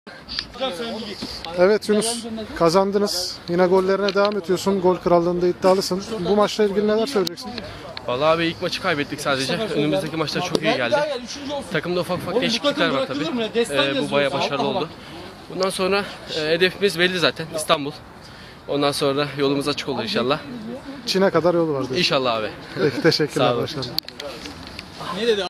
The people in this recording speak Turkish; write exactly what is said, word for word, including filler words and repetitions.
Evet Yunus, kazandınız. Yine gollerine devam ediyorsun. Gol krallığında iddialısın. Bu maçla ilgili neler söyleyeceksin? Vallahi abi ilk maçı kaybettik sadece. Önümüzdeki maçlar çok iyi geldi. Takımda ufak ufak değişiklikler var tabii. Ee, bu bayağı başarılı oldu. Bundan sonra e, hedefimiz belli zaten. İstanbul. Ondan sonra yolumuz açık olur inşallah. Çin'e kadar yolu var diyorsun. İnşallah abi. Peki, teşekkürler. Başkanım.